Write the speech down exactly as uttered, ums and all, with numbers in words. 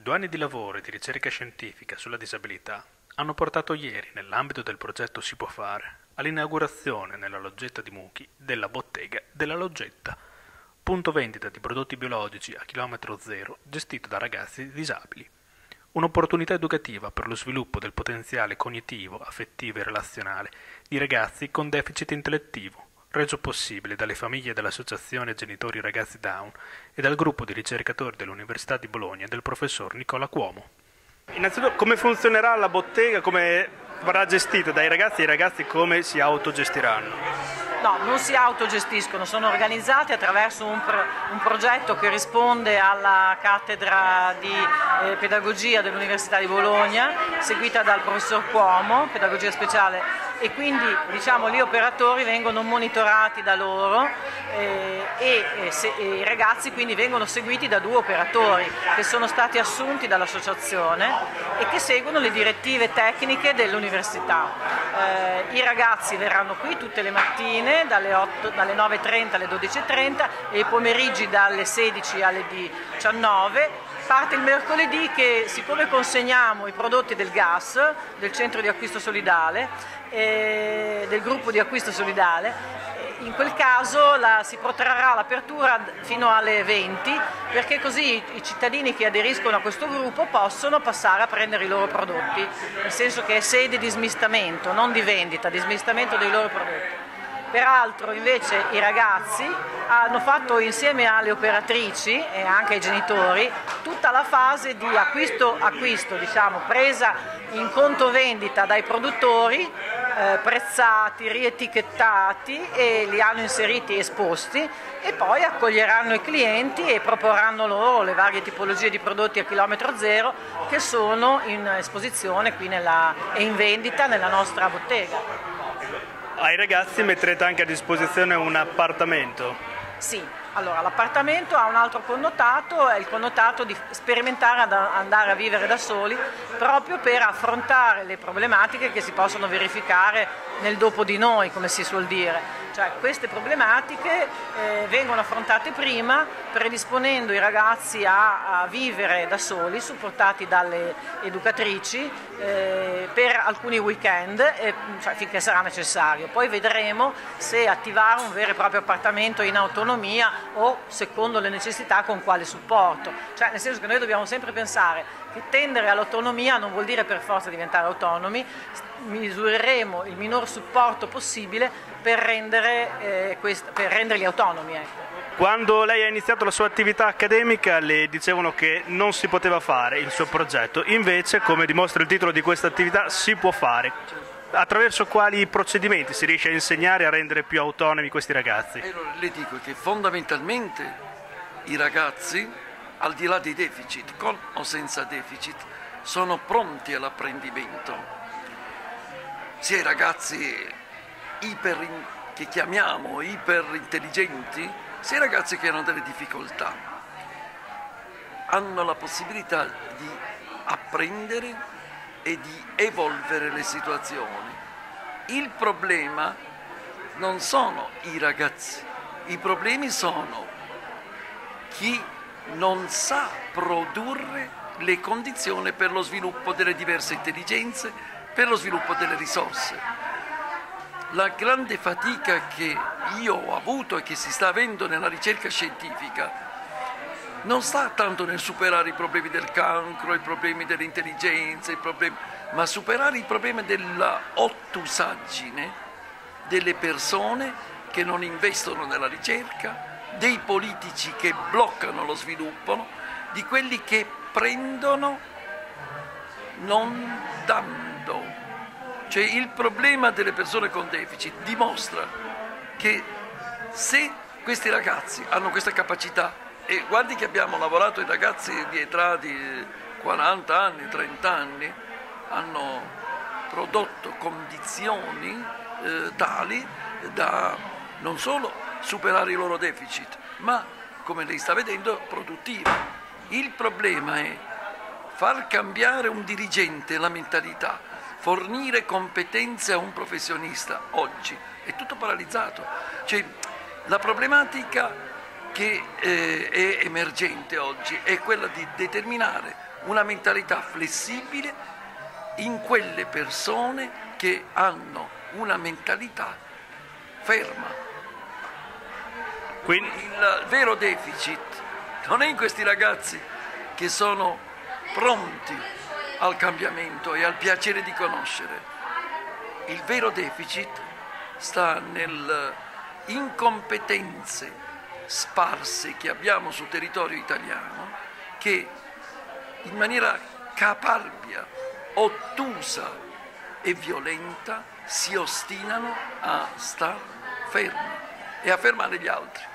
due anni di lavoro e di ricerca scientifica sulla disabilità hanno portato ieri, nell'ambito del progetto Si può fare, all'inaugurazione nella Loggetta di Muchi della Bottega della Loggetta, punto vendita di prodotti biologici a chilometro zero gestito da ragazzi disabili. Un'opportunità educativa per lo sviluppo del potenziale cognitivo, affettivo e relazionale di ragazzi con deficit intellettivo, reso possibile dalle famiglie dell'Associazione Genitori Ragazzi Down e dal gruppo di ricercatori dell'Università di Bologna del professor Nicola Cuomo. Innanzitutto, come funzionerà la bottega, come verrà gestita dai ragazzi e i ragazzi come si autogestiranno? No, non si autogestiscono, sono organizzati attraverso un, pro, un progetto che risponde alla cattedra di eh, pedagogia dell'Università di Bologna, seguita dal professor Cuomo, pedagogia speciale, e quindi diciamo, gli operatori vengono monitorati da loro eh, e, e, se, e i ragazzi quindi vengono seguiti da due operatori che sono stati assunti dall'associazione e che seguono le direttive tecniche dell'università. Eh, I ragazzi verranno qui tutte le mattine dalle, otto, dalle nove e trenta alle dodici e trenta e i pomeriggi dalle sedici alle diciannove. Parte il mercoledì che, siccome consegniamo i prodotti del gas, del centro di acquisto solidale, eh, del gruppo di acquisto solidale, eh, in quel caso la, si protrarrà l'apertura fino alle venti, perché così i, i cittadini che aderiscono a questo gruppo possono passare a prendere i loro prodotti, nel senso che è sede di smistamento, non di vendita, di smistamento dei loro prodotti. Peraltro invece i ragazzi hanno fatto insieme alle operatrici e anche ai genitori tutta la fase di acquisto, acquisto diciamo, presa in conto vendita dai produttori, eh, prezzati, rietichettati e li hanno inseriti e esposti e poi accoglieranno i clienti e proporranno loro le varie tipologie di prodotti a chilometro zero che sono in esposizione qui nella, e in vendita nella nostra bottega. Ai ragazzi metterete anche a disposizione un appartamento? Sì, allora l'appartamento ha un altro connotato, è il connotato di sperimentare ad andare a vivere da soli proprio per affrontare le problematiche che si possono verificare nel dopo di noi, come si suol dire. Cioè, queste problematiche eh, vengono affrontate prima predisponendo i ragazzi a, a vivere da soli, supportati dalle educatrici eh, per alcuni weekend, eh, cioè, finché sarà necessario. Poi vedremo se attivare un vero e proprio appartamento in autonomia o secondo le necessità con quale supporto. Cioè, nel senso che noi dobbiamo sempre pensare che tendere all'autonomia non vuol dire per forza diventare autonomi, misureremo il minor supporto possibile per, rendere, eh, quest- per renderli autonomi. Ecco. Quando lei ha iniziato la sua attività accademica le dicevano che non si poteva fare il suo progetto, invece, come dimostra il titolo di questa attività, si può fare. Attraverso quali procedimenti si riesce a insegnare a rendere più autonomi questi ragazzi? Allora, le dico che fondamentalmente i ragazzi, al di là dei deficit, con o senza deficit, sono pronti all'apprendimento. Sia i ragazzi iper, che chiamiamo iperintelligenti, sia i ragazzi che hanno delle difficoltà, hanno la possibilità di apprendere e di evolvere le situazioni. Il problema non sono i ragazzi, i problemi sono chi non sa produrre le condizioni per lo sviluppo delle diverse intelligenze, per lo sviluppo delle risorse. La grande fatica che io ho avuto e che si sta avendo nella ricerca scientifica non sta tanto nel superare i problemi del cancro, i problemi dell'intelligenza, i problemi, ma superare i problemi della ottusaggine delle persone che non investono nella ricerca, dei politici che bloccano lo sviluppo, di quelli che prendono non dando. Cioè, il problema delle persone con deficit dimostra che se questi ragazzi hanno questa capacità, e guardi che abbiamo lavorato, i ragazzi di età di quaranta anni, trenta anni, hanno prodotto condizioni eh, tali da non solo superare i loro deficit, ma, come lei sta vedendo, produttive. Il problema è far cambiare un dirigente la mentalità, fornire competenze a un professionista. Oggi è tutto paralizzato. Cioè, la problematica che eh, è emergente oggi è quella di determinare una mentalità flessibile in quelle persone che hanno una mentalità ferma. Quindi, Il vero deficit non è in questi ragazzi che sono pronti al cambiamento e al piacere di conoscere. Il vero deficit sta nelle incompetenze sparse che abbiamo sul territorio italiano, che in maniera caparbia, ottusa e violenta si ostinano a star fermi e a fermare gli altri.